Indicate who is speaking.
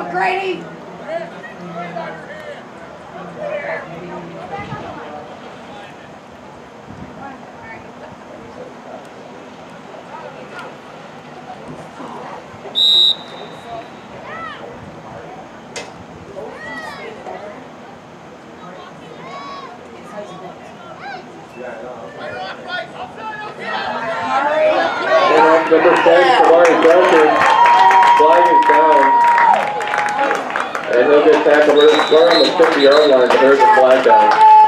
Speaker 1: Grady.
Speaker 2: Number 10, Kamari Belcher, flag is down. And he'll get tackled. We're on the 50-yard line, but there's a flag down.